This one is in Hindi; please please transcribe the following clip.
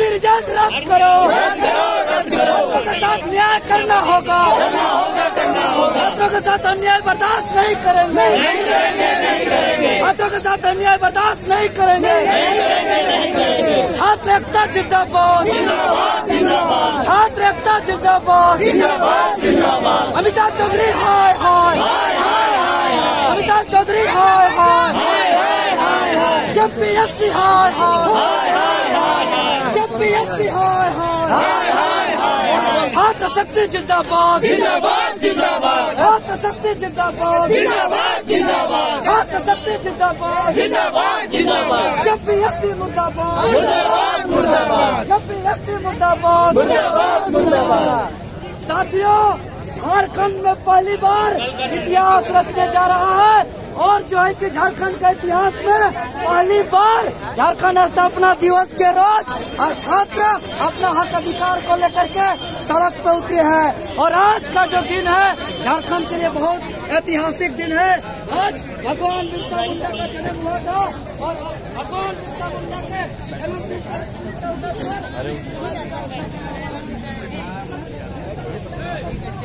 रिजल्ट रद्द करो, छात्रों के साथ न्याय करना होगा, छात्रों के साथ अन्याय बर्दाश्त नहीं करेंगे, छात्रों के साथ अन्याय बर्दाश्त नहीं करेंगे। छात्र एकता जिंदाबाद, छात्र एकता जिंदाबाद, अमिताभ चौधरी हाय हाय, अमिताभ चौधरी हाय हाय, जब पीएससी हाय हाय, जब पीएससी हाय हाय, छात्र शक्ति जिंदाबाद, छात्र शक्ति जिंदाबाद, छात्र शक्ति जिंदाबाद, जब पीएससी मुर्दाबाद, जब पीएससी मुर्दाबाद। साथियों, झारखंड में पहली बार इतिहास रचने जा रहा है और जो है कि झारखंड के इतिहास में पहली बार झारखंड स्थापना दिवस के रोज छात्र अपना हक अधिकार को लेकर के सड़क पे उतरे हैं। और आज का जो दिन है झारखंड के लिए बहुत ऐतिहासिक दिन है। आज भगवान बिरसा मुंडा का जन्म हुआ था और भगवान बिरसा मुंडा के जन्मदिन पर